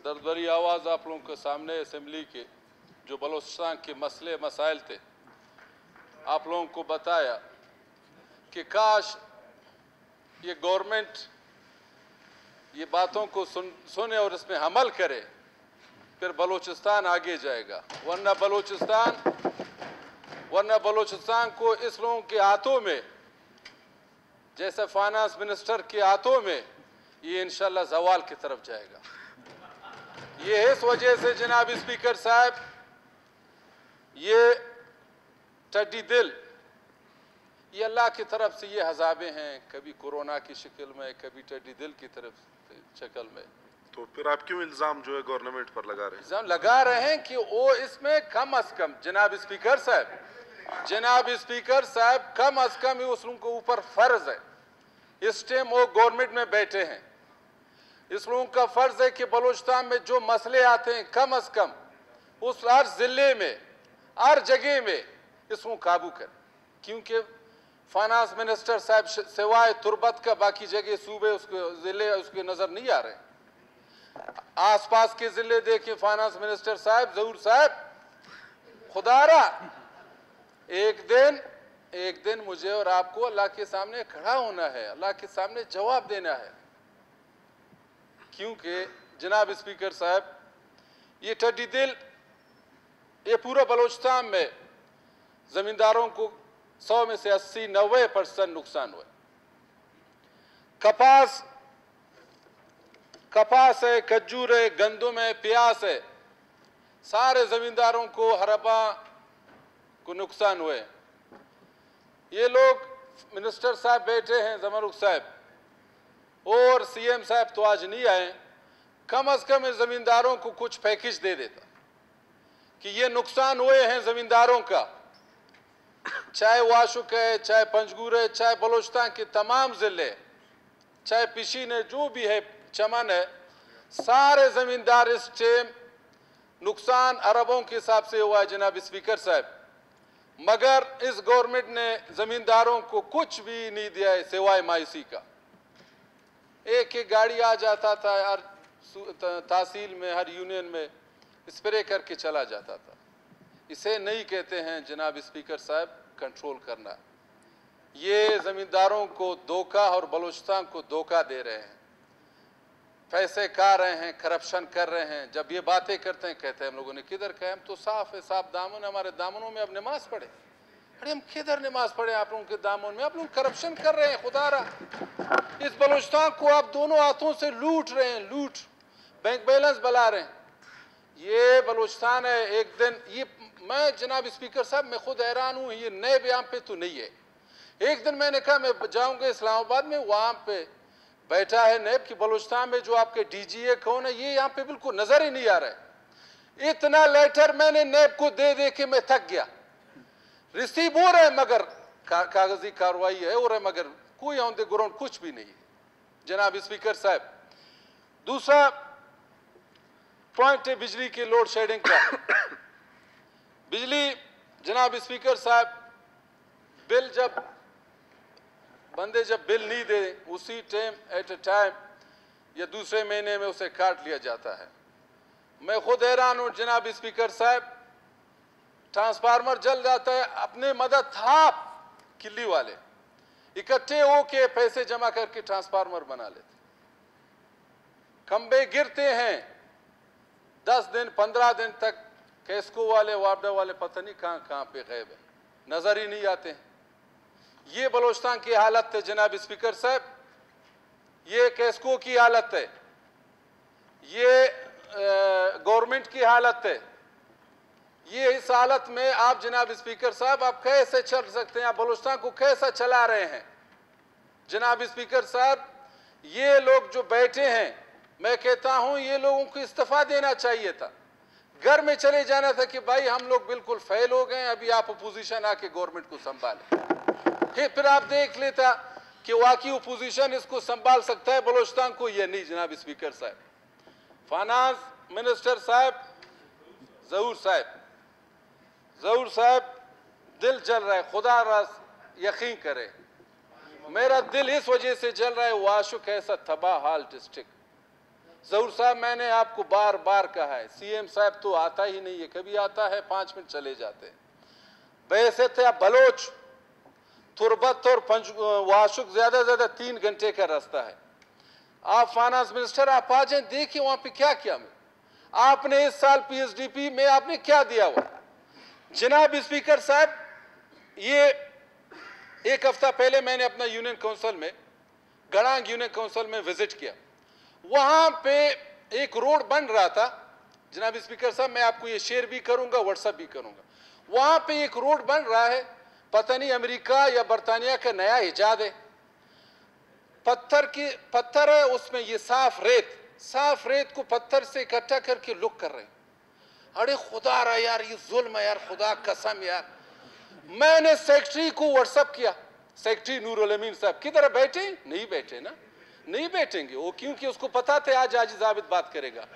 दर्द भरी आवाज़ आप लोगों के सामने असेंबली के जो बलूचिस्तान के मसले मसाइल थे आप लोगों को बताया कि काश ये गवर्नमेंट ये बातों को सुने और इसमें अमल करे, फिर बलूचिस्तान आगे जाएगा। वरना बलूचिस्तान को इस लोगों के हाथों में, जैसे फाइनेंस मिनिस्टर के हाथों में, ये इंशाल्लाह जवाल की तरफ जाएगा। ये इस वजह से जनाब स्पीकर साहब, ये टड्डी दिल, ये अल्लाह की तरफ से ये हजाबे हैं, कभी कोरोना की शक्ल में, कभी टड्डी दिल की तरफ शक्ल में। तो फिर आप क्यों इल्जाम जो है गवर्नमेंट पर लगा रहे हैं? इल्जाम लगा रहे हैं कि वो इसमें कम अज कम जनाब स्पीकर साहब कम अज कम उस लोगों के ऊपर फर्ज है। इस टाइम वो गवर्नमेंट में बैठे हैं, इस लोगों का फर्ज है कि बलूचिस्तान में जो मसले आते हैं कम अज कम उस हर जिले में, हर जगह में इसको काबू करें। क्योंकि फाइनेंस मिनिस्टर साहब सिवाय तुरबत का बाकी जगह सूबे उसके जिले उसके नजर नहीं आ रहे। आसपास के जिले देखिए, फाइनेंस मिनिस्टर साहब जहूर साहब, खुदारा एक दिन मुझे और आपको अल्लाह के सामने खड़ा होना है, अल्लाह के सामने जवाब देना है। क्योंकि जनाब स्पीकर साहब, ये टड्डी दिल, ये पूरा बलूचिस्तान में जमींदारों को 100 में से 80-90% नुकसान हुआ। कपास है, खजूर है, गंदम है, प्याज है, सारे जमींदारों को हरबा को नुकसान हुए। ये लोग मिनिस्टर साहब बैठे हैं, जमरुख साहब और सीएम साहब तो आज नहीं आए, कम अज कम इन जमींदारों को कुछ पैकेज दे देता कि ये नुकसान हुए हैं जमींदारों का, चाहे वाशुक है, चाहे पंजगूर है, चाहे बलूचिस्तान के तमाम जिले, चाहे पिशीन है, जो भी है, चमन है, सारे जमींदार इस टाइम नुकसान अरबों के हिसाब से हुआ है जनाब स्पीकर साहब। मगर इस गवर्नमेंट ने जमींदारों को कुछ भी नहीं दिया है सिवाय मायूसी का। एक एक गाड़ी आ जाता था हर तहसील में, हर यूनियन में स्प्रे करके चला जाता था। इसे नहीं कहते हैं जनाब स्पीकर साहब कंट्रोल करना। ये जमींदारों को धोखा और बलूचिस्तान को धोखा दे रहे हैं, पैसे खा रहे हैं, करप्शन कर रहे हैं। जब ये बातें करते हैं कहते हैं हम लोगों ने किधर कहे, हम तो साफ है, साफ दामन, हमारे दामनों में अब नमाज पढ़े। अरे हम किधर नमाज पढ़े आप लोगों के दामन में? आप लोग करप्शन कर रहे हैं। खुदारा इस बलूचिस्तान को आप दोनों हाथों से लूट रहे हैं, लूट, बैंक बैलेंस बना रहे हैं। ये बलूचिस्तान है, एक दिन ये, मैं जनाब स्पीकर साहब मैं खुद हैरान हूँ, ये नए बयान पे तो नहीं है। एक दिन मैंने कहा मैं जाऊंगा इस्लामाबाद में, वहां पे बैठा है नैब की बलूचिस्तान में जो आपके डीजीए कौन है, ये यहाँ पे बिल्कुल नजर ही नहीं आ रहा है। इतना लेटर मैंने नैब को दे दे के मैं थक गया। रिसीव हो रहा है मगर कागजी कार्रवाई है हो रहा है, मगर कोई ऑन द ग्राउंड कुछ भी नहीं है जनाब स्पीकर साहब। दूसरा पॉइंट है बिजली के लोड शेडिंग का। बिजली जनाब स्पीकर साहब, बिल जब बिल नहीं दे उसी टाइम एट ए टाइम या दूसरे महीने में उसे काट लिया जाता है। मैं खुद हैरान हूं जनाब स्पीकर साहब, ट्रांसफार्मर जल जाता है, अपने मदद थाप किल्ली वाले इकट्ठे होके पैसे जमा करके ट्रांसफार्मर बना लेते। खंबे गिरते हैं 10 दिन 15 दिन तक, कैस्को वाले वापडा वाले पता नहीं कहां पे गैब है, नजर ही नहीं आते हैं। ये बलूचिस्तान की हालत है जनाब स्पीकर साहब, ये कैस्को की हालत है, ये गवर्नमेंट की हालत है। ये इस हालत में आप जनाब स्पीकर साहब आप कैसे चल सकते हैं? आप बलूचिस्तान को कैसा चला रहे हैं जनाब स्पीकर साहब? ये लोग जो बैठे हैं, मैं कहता हूं ये लोगों को इस्तीफा देना चाहिए था, घर में चले जाना था कि भाई हम लोग बिल्कुल फेल हो गए, अभी आप अपोजिशन आके गवर्नमेंट को संभालें। फिर आप देख लेता कि वाकई अपोजिशन इसको संभाल सकता है बलूचिस्तान को, ये नहीं जनाब स्पीकर साहब। फाइनेंस मिनिस्टर साहब जहूर साहब, दिल जल रहा है, खुदा रास यकीन करे मेरा दिल इस वजह से जल रहा है। वाशुक ऐसा तबाह हाल डिस्ट्रिक्ट, जहूर साहब, मैंने आपको बार बार कहा है, सीएम साहब तो आता ही नहीं है, कभी आता है 5 मिनट चले जाते हैं। वैसे थे आप बलोच, तुरबत और वाशुक ज्यादा से ज्यादा 3 घंटे का रास्ता है। आप फाइनेंस मिनिस्टर, आप आ जाए, देखिए वहां पे क्या किया। मैं आपने इस साल पीएचडीपी में आपने क्या दिया हुआ। जनाब स्पीकर साहब, ये 1 हफ्ता पहले मैंने अपना यूनियन काउंसिल में, गड़ांग यूनियन काउंसिल में विजिट किया। वहां पे एक रोड बन रहा था। जनाब स्पीकर साहब, मैं आपको ये शेयर भी करूंगा, व्हाट्सएप भी करूंगा। वहां पे एक रोड बन रहा है, पता नहीं अमेरिका या बर्तानिया का नया इजाद है। पत्थर है, उसमें ये साफ रेत को पत्थर से इकट्ठा करके लुक कर रहे हैं। अरे खुदा रहा यार, ये जुल्म है यार, खुदा कसम यार। मैंने सेक्रेटरी को व्हाट्सएप किया, सेक्रेटरी नूरुल अमीन साहब किधर बैठे, नहीं बैठे ना, नहीं बैठेंगे वो, क्योंकि उसको पता था आज जाबिद बात करेगा।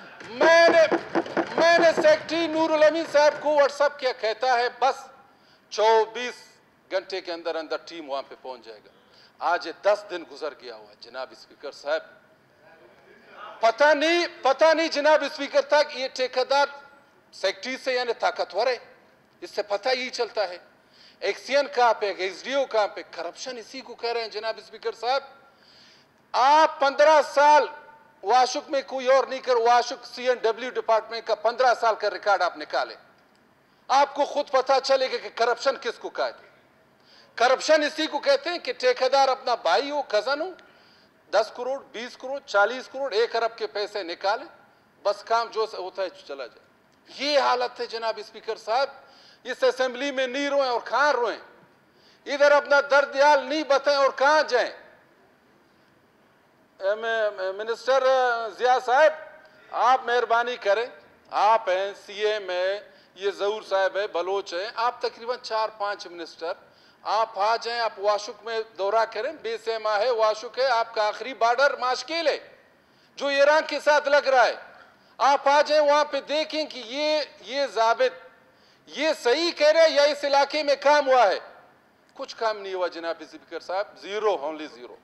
मैंने सेक्रेटरी नूरुल अमीन साहब को व्हाट्सएप किया, कहता है बस 24 घंटे के अंदर अंदर टीम वहां पे पहुंच जाएगा। आज 10 दिन गुजर गया हुआ। जनाब स्पीकर साहब, पता नहीं जनाब स्पीकर तक ये ठेकेदार सेक्रेटरी से यानी ताकतवर है, इससे पता ही चलता है। एक्सीएन कहां पे, एक्सडीओ कहां पे, करप्शन इसी को कह रहे हैं। जनाब स्पीकर साहब, आप 15 साल वाशुक में कोई और नहीं कर, वाशुक सीएनडब्ल्यू डिपार्टमेंट का 15 साल का रिकॉर्ड आप निकाले, आपको खुद पता चलेगा कि करप्शन किसको कहते हैं। करप्शन इसी को कहते हैं कि ठेकेदार अपना भाई हो, कजन हो, 10 करोड़ 20 करोड़ 40 करोड़ 1 अरब के पैसे निकाले, बस काम जो होता है चला जाए। ये हालत है जनाब स्पीकर साहब। इस असेंबली में नहीं रोएं और कहां रोएं, इधर अपना दर्द याल नहीं बताएं और कहां जाएं। मिनिस्टर जिया साहब, आप मेहरबानी करें, आप हैं सीएम है, ये जहूर साहब है, बलोच है, आप तकरीबन 4-5 मिनिस्टर, आप आ जाएं, आप वाशुक में दौरा करें। बेसमा है, वाशुक है, आपका आखिरी बॉर्डर माशकेल है जो ईरान के साथ लग रहा है। आप आ जाएं, वहां पे देखें कि ये जाबित ये सही कह रहे या इस इलाके में काम हुआ है। कुछ काम नहीं हुआ जनाब स्पीकर साहब, जीरो, ओनली जीरो।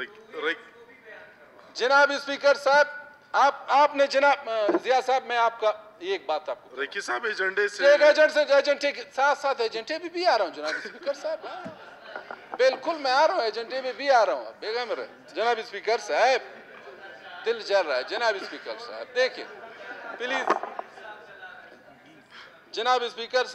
जनाब स्पीकर साहब, आपने जनाब जिया साहब, मैं आपका एक बात आपको, रेकी साहब एजेंडे से, एजेंडे के साथ एजेंडे भी आ रहा हूँ जनाब स्पीकर साहब। बिल्कुल मैं आ रहा हूँ, एजेंडे में भी आ रहा हूँ बेगम रहे। जनाब स्पीकर साहब, दिल जल रहा है जनाब स्पीकर साहब, देखिए प्लीज। जनाब स्पीकर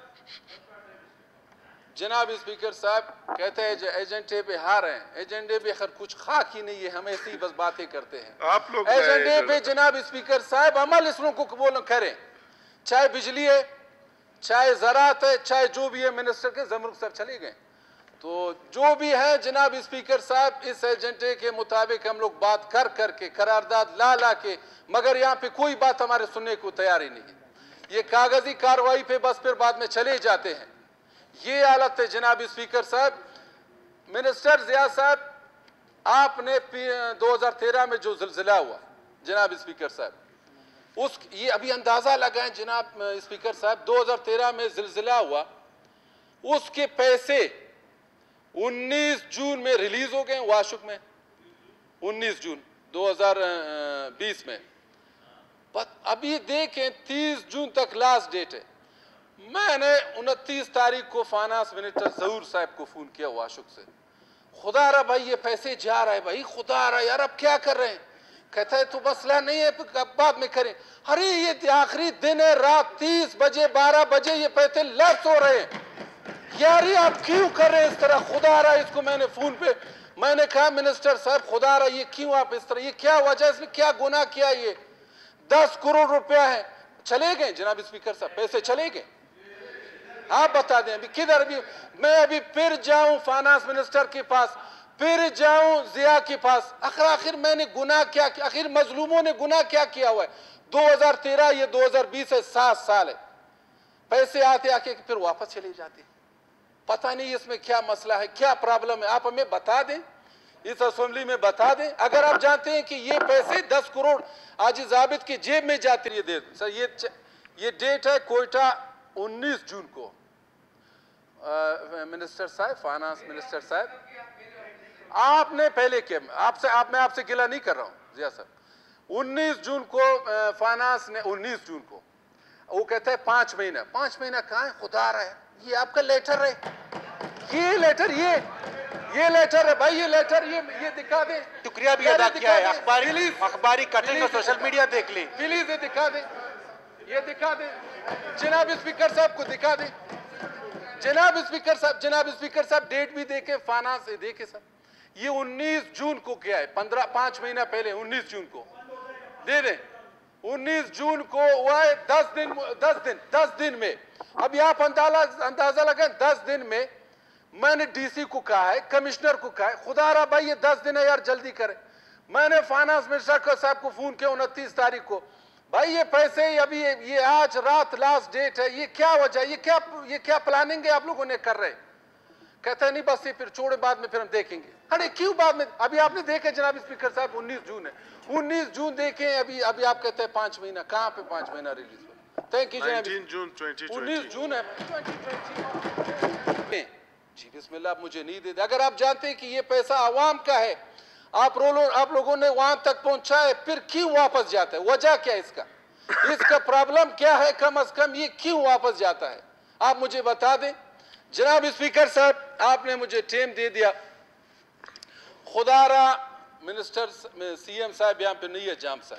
साहब कहते हैं एजेंडे पे हार हैं, एजेंडे पे खैर कुछ खाक ही नहीं है, हम ऐसी ही बस बातें करते हैं। आप लोग एजेंडे पे जनाब स्पीकर साहब अमल इसरों को बोलो करें, चाहे बिजली है, चाहे ज़राअत है, चाहे जो भी है। मिनिस्टर के जमरुख साहब चले गए, तो जो भी है जनाब स्पीकर साहब, इस एजेंडे के मुताबिक हम लोग बात करके करारदाद ला के, मगर यहाँ पे कोई बात हमारे सुनने को तैयार ही नहीं है। ये कागजी कार्रवाई पे बस फिर बाद में चले जाते हैं। ये हालत है जनाब स्पीकर साहब। मिनिस्टर जिया साहब, आपने 2013 में जो ज़िलज़िला हुआ जनाब स्पीकर साहब, ये अभी अंदाजा लगाएं जनाब स्पीकर साहब, 2013 में ज़िलज़िला हुआ, उसके पैसे 19 जून में रिलीज हो गए वाशुक में, 19 जून 2020 में। अभी देखें 30 जून तक लास्ट डेट है। मैंने 29 तारीख को फाइनेंस मिनिस्टर जहूर साहब को फोन किया वाशुक से, खुदा रहा भाई ये पैसे जा रहा है, भाई खुदा रहा यार, अब क्या कर रहे हैं। कहता है तो मसला नहीं है, अब बाद में करें। अरे ये आखिरी दिन है, रात 30 बजे 12 बजे ये पैसे लैप्स हो रहे हैं यार, ये आप क्यों कर रहे हैं इस तरह। खुदा रहा इसको मैंने फोन पे मैंने कहा मिनिस्टर साहब खुदा रहा ये क्यों आप इस तरह, ये क्या वजह, इसमें क्या गुनाह किया। ये 10 करोड़ रुपया है, चले गए जनाब स्पीकर साहब, पैसे चले गए। आप बता दें अभी किधर, भी मैं अभी फिर जाऊं फाइनेंस मिनिस्टर के पास, फिर जाऊं जिया के पास। आखिर मैंने गुनाह क्या किया, आखिर मजलूमों ने गुनाह क्या किया हुआ है। 2013 ये 2020 है, 7 साल है, पैसे आते आके फिर वापस चले जाते। पता नहीं इसमें क्या मसला है, क्या प्रॉब्लम है, आप हमें बता दें, इस असेंबली में बता दें। अगर आप जानते हैं कि ये पैसे 10 करोड़ आज जाबित की जेब में जाते हैं, ये सर ये डेट है कोयटा 19 जून को। मिनिस्टर साहब, फाइनेंस मिनिस्टर साहब, आपने पहले किया, मैं आपसे गिला नहीं कर रहा हूं जिया साहब, 19 जून को फाइनेंस ने 19 जून को वो कहते हैं 5 महीना कहाँ है? खुदा रहा है, ये आपका लेटर है, ये लेटर ये लेटर है भाई, ये लेटर ये दिखा दे। शुक्रिया भी अदा किया है, अखबारी कटिंग और सोशल मीडिया देख ली। प्लीज ये दिखा दे, ये दिखा दे जनाब स्पीकर साहब को दिखा दे। जनाब स्पीकर साहब डेट भी देखे, फाइनेंस देखे सब। ये 19 जून को क्या है, 5 महीना पहले 19 जून को दे दें। 19 जून को हुआ है 10 दिन में। अभी आप अंदाजा लगाएं, 10 दिन में मैंने डीसी को कहा है, कमिश्नर को कहा है, खुदा रहा भाई ये 10 दिन है यार, जल्दी करें। मैंने फाइनेंस मिनिस्टर साहब को फोन किया 29 तारीख को, भाई ये पैसे अभी ये आज रात लास्ट डेट है, ये क्या वजह, ये क्या प्लानिंग है आप लोगों ने कर रहे? कहते हैं नहीं बस ये फिर छोड़े, बाद में फिर हम देखेंगे। अरे क्यों बाद में? अभी आपने देखे जनाब स्पीकर साहब 19 जून है, 19 जून देखें, अभी आप कहते हैं 5 महीना, कहाँ पे 5 महीना रिलीज हुआ? थैंक यू जनाब। 19 जून 2020। 19 जून है 2020। जी बिस्मिल्लाह, आप मुझे नहीं दे दे। अगर आप जानते हैं कि ये पैसा आवाम का है, आप लोगों ने वहां तक पहुंचा है, फिर क्यों वापस जाता है? वजह क्या है इसका प्रॉब्लम क्या है? कम अज कम ये क्यों वापस जाता है, आप मुझे बता दें। जनाब स्पीकर साहब, आपने मुझे टेम दे दिया, खुदारा मिनिस्टर सीएम साहब यहाँ पे नहीं है, जाम साहब।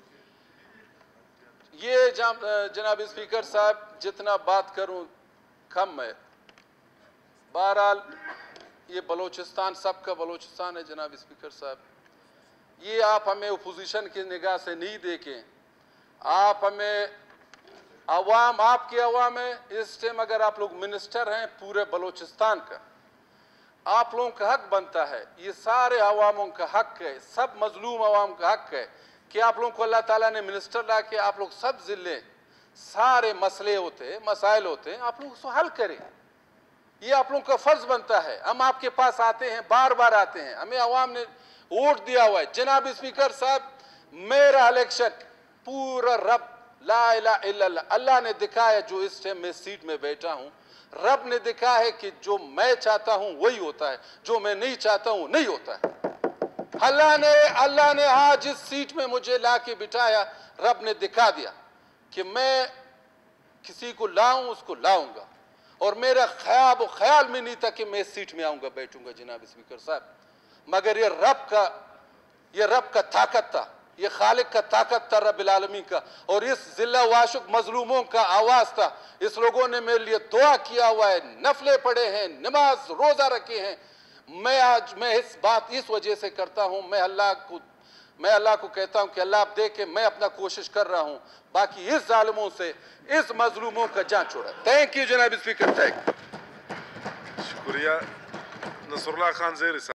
ये जनाब स्पीकर साहब जितना बात करूं कम है। बहरहाल ये बलोचिस्तान सबका बलोचिस्तान है जनाब स्पीकर साहब। ये आप हमें अपोजिशन की निगाह से नहीं देखें, आप हमें अवाम, आपकी अवाम है इस टाइम। अगर आप लोग मिनिस्टर हैं पूरे बलोचिस्तान का, आप लोगों का हक बनता है, ये सारे अवामों का हक है, सब मजलूम अवाम का हक है कि आप लोगों को अल्लाह ताला ने मिनिस्टर ला के आप लोग सब जिले सारे मसले होते मसाइल होते हैं, आप लोग उसको हल करें। ये आप लोगों का फर्ज बनता है। हम आपके पास आते हैं, बार बार आते हैं, हमें अवाम ने वोट दिया हुआ है। जनाब स्पीकर साहब, मेरा इलेक्शन पूरा रब ला इलाहा इल्लल्लाह, अल्लाह ने दिखाया जो इस टाइम मैं सीट में बैठा हूं, रब ने दिखा है कि जो मैं चाहता हूं वही होता है, जो मैं नहीं चाहता हूं नहीं होता है। अल्लाह ने आज इस सीट में मुझे ला के बिठाया, रब ने दिखा दिया कि मैं किसी को लाऊं उसको लाऊंगा, और मेरा ख्याल में नहीं था कि मैं इस सीट में आऊंगा बैठूंगा जनाब स्पीकर साहब। मगर ये रब का ताकत था, ये खालिक का ताकत था रब्बिल आलमीन का, और इस जिल्ला वाशुक मजलूमों का आवाज था। इस लोगों ने मेरे लिए दुआ किया हुआ है, नफले पढ़े हैं, नमाज रोजा रखे हैं। मैं इस वजह से करता हूं। मैं अल्लाह को कहता हूं कि अल्लाह आप देखे, मैं अपना कोशिश कर रहा हूं, बाकी इस जालिमों से, इस मजलूमों का जान छोड़ा। थैंक यू जनाब स्पीकर। थैंक शुक्रिया। नसरुल्लाह खान ज़ेरी।